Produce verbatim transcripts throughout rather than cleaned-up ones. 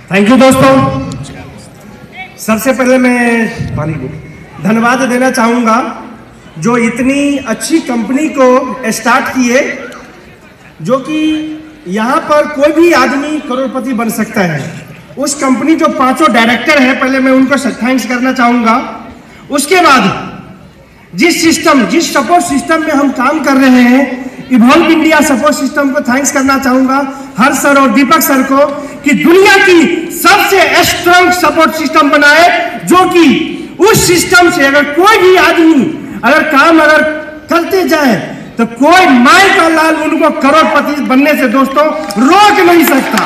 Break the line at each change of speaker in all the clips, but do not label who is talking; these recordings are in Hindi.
थैंक यू दोस्तों। सबसे पहले मैं पानी धन्यवाद देना चाहूँगा जो इतनी अच्छी कंपनी को स्टार्ट किए, जो कि यहाँ पर कोई भी आदमी करोड़पति बन सकता है। उस कंपनी जो पांचों डायरेक्टर हैं, पहले मैं उनको थैंक्स करना चाहूँगा। उसके बाद जिस सिस्टम जिस सपोर्ट सिस्टम में हम काम कर रहे हैं, इवॉल्व इंडिया सपोर्ट सिस्टम को थैंक्स करना चाहूँगा, हर्ष सर और दीपक सर को, कि दुनिया की सबसे स्ट्रांग सपोर्ट सिस्टम बनाए, जो कि उस सिस्टम से अगर कोई भी आदमी अगर काम अगर करते जाए तो कोई माई का लाल उनको करोड़पति बनने से दोस्तों रोक नहीं सकता।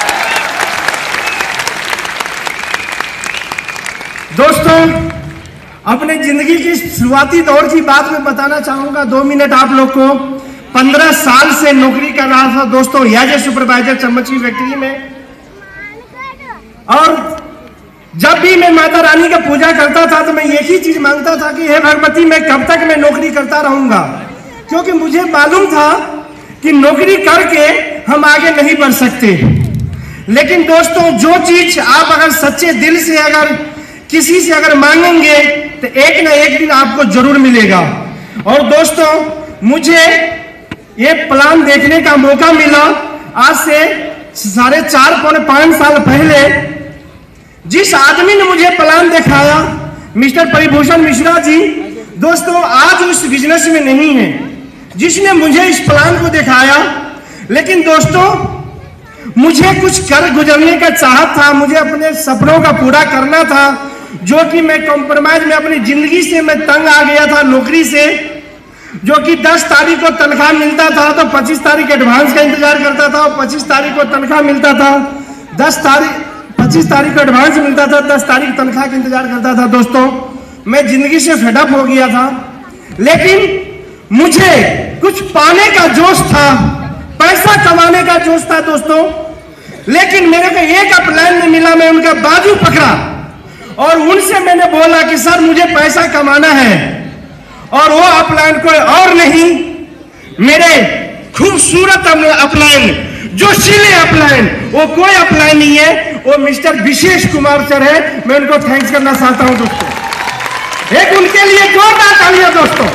दोस्तों, अपने जिंदगी की शुरुआती दौर की बात मैं बताना चाहूंगा, दो मिनट आप लोग को। पंद्रह साल से नौकरी कर रहा था दोस्तों एज ए सुपरवाइजर चम्मची फैक्ट्री में। और जब भी मैं माता रानी का पूजा करता था तो मैं एक ही चीज मांगता था कि हे भगवती, मैं कब तक मैं नौकरी करता रहूंगा, क्योंकि मुझे मालूम था कि नौकरी करके हम आगे नहीं बढ़ सकते। लेकिन दोस्तों, जो चीज आप अगर सच्चे दिल से अगर किसी से अगर मांगेंगे तो एक ना एक दिन आपको जरूर मिलेगा। और दोस्तों, मुझे ये प्लान देखने का मौका मिला आज से साढ़े चार पौने पांच साल पहले। जिस आदमी ने मुझे प्लान दिखाया, मिस्टर परिभूषण मिश्रा जी, दोस्तों आज उस बिजनेस में नहीं है जिसने मुझे इस प्लान को दिखाया। लेकिन दोस्तों, मुझे कुछ कर गुजरने का चाहत था, मुझे अपने सपनों का पूरा करना था, जो कि मैं कॉम्प्रोमाइज में अपनी जिंदगी से मैं तंग आ गया था नौकरी से। जो कि दस तारीख को तनख्वाह मिलता था तो पच्चीस तारीख एडवांस का इंतजार करता था, और पच्चीस तारीख को तनख्वाह मिलता था, दस तारीख पच्चीस तारीख को एडवांस मिलता था, दस तारीख तनख्वाह का इंतजार करता था। दोस्तों, मैं जिंदगी से फेडअप हो गया था। लेकिन मुझे कुछ पाने का जोश था, पैसा कमाने का जोश था दोस्तों। लेकिन मेरे को एक अपलाइन में मिला, मैं उनका बाजू पकड़ा और उनसे मैंने बोला कि सर मुझे पैसा कमाना है। और वो अपलाइन कोई और नहीं, मेरे खूबसूरत अपलाइन, जो सिले अपलाइन, वो कोई अपलाइन नहीं है, वो मिस्टर विशेष कुमार सर है। मैं उनको थैंक्स करना चाहता हूं दोस्तों, एक उनके लिए जोरदार तालियां दोस्तों।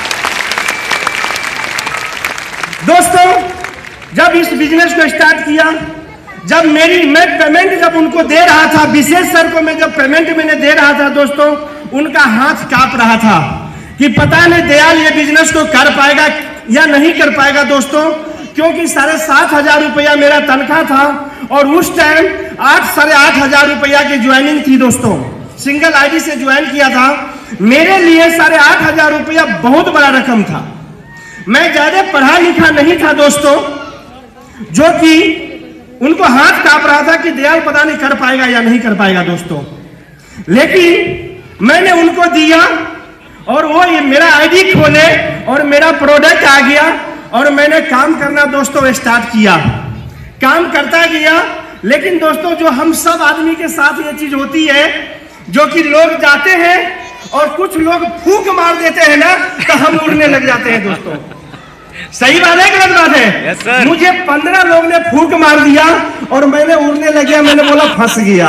दोस्तों, जब इस बिजनेस को स्टार्ट किया, जब मेरी मैं पेमेंट जब उनको दे रहा था, विशेष सर को मैं जब पेमेंट मैंने दे रहा था दोस्तों, उनका हाथ कांप रहा था कि पता नहीं दयाल ये बिजनेस को कर पाएगा या नहीं कर पाएगा दोस्तों। क्योंकि साढ़े सात हजार रुपया मेरा तनख्वाह था, और उस टाइम आठ साढ़े आठ हजार रुपया की ज्वाइनिंग थी दोस्तों, सिंगल आईडी से ज्वाइन किया था। मेरे लिए साढ़े आठ हजार रुपया बहुत बड़ा रकम था। मैं ज्यादा पढ़ा लिखा नहीं था दोस्तों, जो कि उनको हाथ कांप रहा था कि दयाल पता नहीं कर पाएगा या नहीं कर पाएगा दोस्तों। लेकिन मैंने उनको दिया और वो ये मेरा आईडी खोले और मेरा प्रोडक्ट आ गया, और मैंने काम करना दोस्तों स्टार्ट किया। काम करता गया। लेकिन दोस्तों, जो हम सब आदमी के साथ ये चीज होती है, जो कि लोग जाते हैं और कुछ लोग फूंक मार देते हैं ना, तो हम उड़ने लग जाते हैं दोस्तों। सही बात है, गलत बात है? yes, मुझे पंद्रह लोग ने फूंक मार दिया और मैंने उड़ने लग गया। मैंने बोला फंस गया।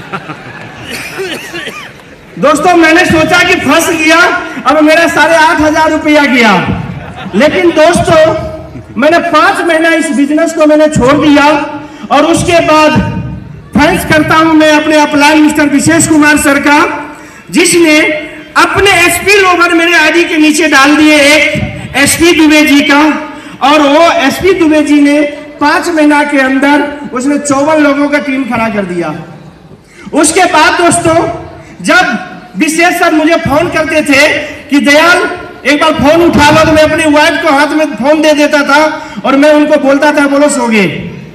दोस्तों, मैंने सोचा कि फंस गया, अब मेरा साढ़े आठ हजार रुपया गया। लेकिन दोस्तों, मैंने पांच महीना इस बिजनेस को मैंने छोड़ दिया, और उसके बाद थैंक्स करता हूं मैं अपने upline mister Vishesh Kumar sir का, जिसने अपने एसपी लोवर मेरे आईडी के नीचे डाल दिए, एक एसपी दुबे जी का। और वो एसपी दुबे जी ने पांच महीना के अंदर उसने चौवन लोगों का टीम खड़ा कर दिया। उसके बाद दोस्तों, जब विशेष सर मुझे फोन करते थे कि दयाल एक बार फोन उठा लो, तो मैं अपनी वाइफ को हाथ में फोन दे देता था और मैं उनको बोलता था बोलो सो गए।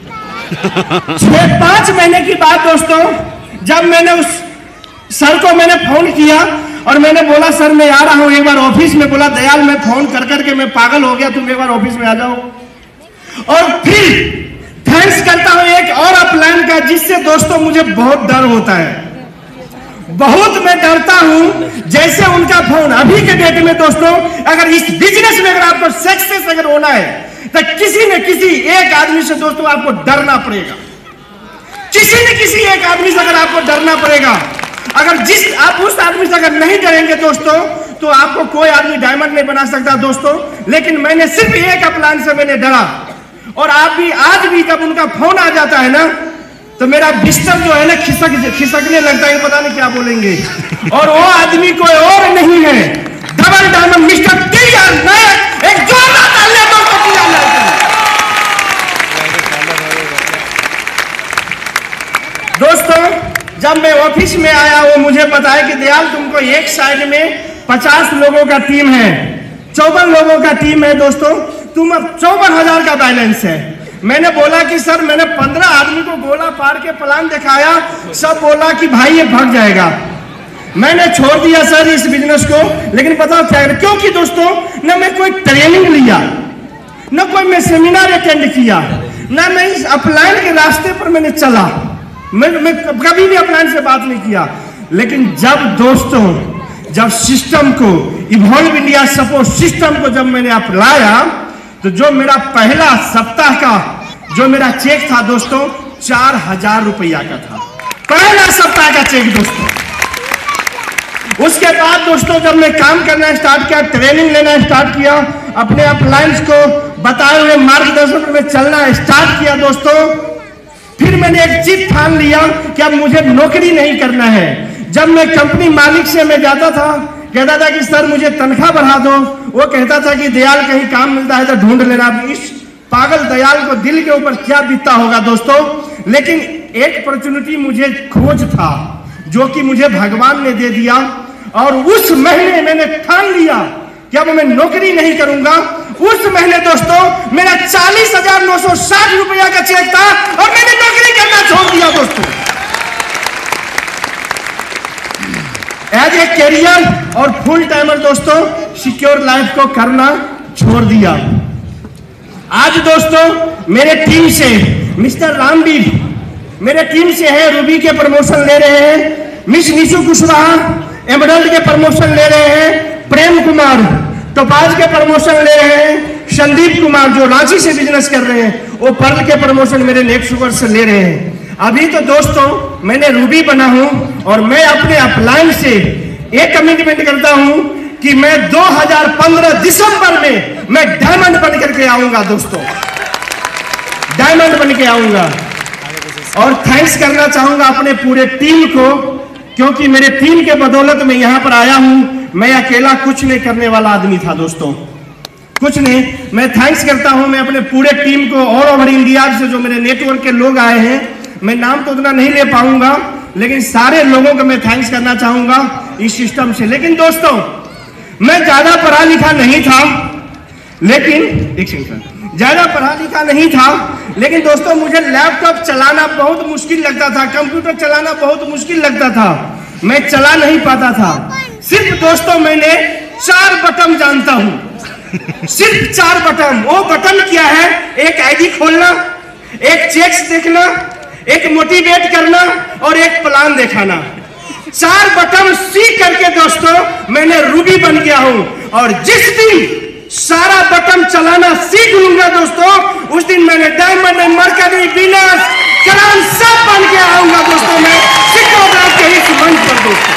छह पांच महीने की बात दोस्तों, जब मैंने उस सर को मैंने फोन किया और मैंने बोला सर मैं आ रहा हूं एक बार ऑफिस में। बोला दयाल मैं फोन कर करके मैं पागल हो गया, तुम एक बार ऑफिस में आ जाओ। और फिर थैंक्स करता हूं एक और अपलाइन का, जिससे दोस्तों मुझे बहुत डर होता है, बहुत मैं डरता हूं। जैसे उनका फोन अभी के डेट में दोस्तों, अगर इस बिजनेस में अगर आपको सक्सेस अगर होना है तो किसी न किसी एक आदमी से दोस्तों आपको डरना पड़ेगा। किसी न किसी एक आदमी से अगर आपको डरना पड़ेगा, अगर जिस आप उस आदमी से अगर नहीं डरेंगे दोस्तों, तो आपको कोई आदमी डायमंड नहीं बना सकता दोस्तों। लेकिन मैंने सिर्फ एक अपलाइन से मैंने डरा, और आप भी आज भी जब उनका फोन आ जाता है ना, तो मेरा बिस्तर जो है ना खिसक खिसकने लगता है, पता नहीं क्या बोलेंगे। और वो आदमी कोई और नहीं है, double diamond mister T R Nayak. एक जोरदार तालियां दोस्तों टीआर नायक। दोस्तों जब मैं ऑफिस में आया, वो मुझे बताया कि दयाल तुमको एक साइड में पचास लोगों का टीम है, चौवन लोगों का टीम है दोस्तों, तुम अब चौवन हजार का बैलेंस है। मैंने बोला कि सर मैंने पंद्रह आदमी को गोला फाड़ के प्लान दिखाया, सब बोला कि भाई ये भाग जाएगा। मैंने छोड़ दिया सर इस बिजनेस को। लेकिन पता क्या, क्योंकि दोस्तों न मैं कोई ट्रेनिंग लिया, न कोई मैं सेमिनार अटेंड किया, न मैं इस अपलाइन के रास्ते पर मैंने चला, मैं, मैं कभी भी अपलाइन से बात नहीं किया। लेकिन जब दोस्तों जब सिस्टम को, इवॉल्व इंडिया सपोर्ट सिस्टम को जब मैंने अपनाया, तो जो मेरा पहला सप्ताह का जो मेरा चेक था दोस्तों, चार हजार रुपया का था, पहला सप्ताह का चेक दोस्तों। उसके बाद दोस्तों जब मैं काम करना स्टार्ट किया, ट्रेनिंग लेना स्टार्ट किया, अपने अपलाइंस को बताए हुए मार्गदर्शन में चलना स्टार्ट किया दोस्तों, फिर मैंने एक चीज ठान लिया कि अब मुझे नौकरी नहीं करना है। जब मैं कंपनी मालिक से मैं जाता था, कहता था कि सर मुझे तनख्वाह बढ़ा दो, वो कहता था कि दयाल कहीं काम मिलता है तो ढूंढ लेना। इस पागल दयाल को दिल के ऊपर क्या बीतता होगा दोस्तों। लेकिन एक अपॉर्चुनिटी मुझे खोज था, जो कि मुझे भगवान ने दे दिया, और उस महीने मैंने ठान लिया कि अब मैं नौकरी नहीं करूंगा। उस महीने दोस्तों मेरा चालीस हजार नौ सौ साठ रुपया का चेक था, और मैंने नौकरी करना छोड़ दिया दोस्तों। एज ए कैरियर और फुल टाइमर दोस्तों सिक्योर लाइफ को करना छोड़ दिया। आज दोस्तों मेरे टीम से मिस्टर रामवीर मेरे टीम से है, रूबी के प्रमोशन ले रहे हैं, मिस निशु कुशवाहा एमरल्ड के प्रमोशन ले रहे हैं, प्रेम कुमार टोपाज के प्रमोशन ले रहे हैं, संदीप कुमार जो रांची से बिजनेस कर रहे हैं वो पर्ल के प्रमोशन मेरे नेक्स्ट सुपर से ले रहे हैं। अभी तो दोस्तों मैंने रूबी बना हूं, और मैं अपने अपलाइन से एक कमिटमेंट करता हूं कि मैं दो हज़ार पंद्रह दिसंबर में मैं डायमंड बन करके आऊंगा दोस्तों, डायमंड बन के आऊंगा। और थैंक्स करना चाहूंगा अपने पूरे टीम को, क्योंकि मेरे टीम के बदौलत मैं यहां पर आया हूं। मैं अकेला कुछ नहीं करने वाला आदमी था दोस्तों, कुछ नहीं। मैं थैंक्स करता हूं मैं अपने पूरे टीम को, ऑल ओवर इंडिया से जो मेरे नेटवर्क के लोग आए हैं, मैं नाम तो उतना नहीं ले पाऊंगा, लेकिन सारे लोगों को मैं थैंक्स करना चाहूंगा इस सिस्टम से। लेकिन दोस्तों मैं ज्यादा पढ़ा लिखा नहीं था, लेकिन एक सेकंड ज्यादा पढ़ा लिखा नहीं था लेकिन दोस्तों मुझे लैपटॉप चलाना बहुत मुश्किल लगता था, कंप्यूटर चलाना बहुत मुश्किल लगता था, मैं चला नहीं पाता था। सिर्फ दोस्तों मैंने चार बटन जानता हूं, सिर्फ चार बटन। वो बटन क्या है? एक आईडी खोलना, एक चेक्स देखना, एक मोटिवेट करना, और एक प्लान दिखाना। चार बटन सीख करके दोस्तों मैंने रूबी बन गया हूं, और जिस दिन सारा बटन चलाना सीख लूंगा दोस्तों, उस दिन मैंने डायमंड, मरकरी, विनर, क्राउन सब बन के आऊंगा दोस्तों। मैं सिक्कों के इस मंच पर दोस्तों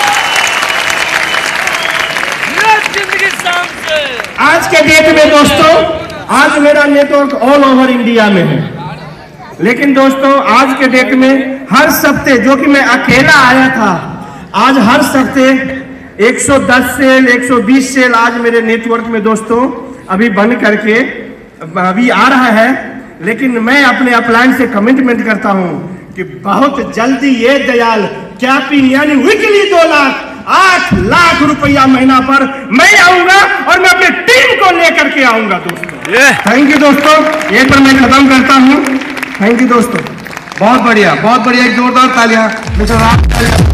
आज के डेट में दोस्तों, आज मेरा नेटवर्क ऑल ओवर इंडिया में है, लेकिन दोस्तों आज के डेट में हर सप्ते, जो कि मैं अकेला आया था, आज हर सप्ते एक सौ दस सेल, एक सौ बीस सेल आज मेरे नेटवर्क में दोस्तों अभी बन करके अभी आ रहा है। लेकिन मैं अपने अपलाइन से कमिटमेंट करता हूं कि बहुत जल्दी ये दयाल कैपिंग यानी वीकली दो लाख आठ लाख रुपया महीना पर मैं आऊंगा, और मैं अपनी टीम को लेकर के आऊंगा दोस्तों। थैंक यू दोस्तों, ये पर मैं खत्म करता हूं। थैंक यू दोस्तों,
बहुत बढ़िया, बहुत बढ़िया, एक जोरदार तालियां।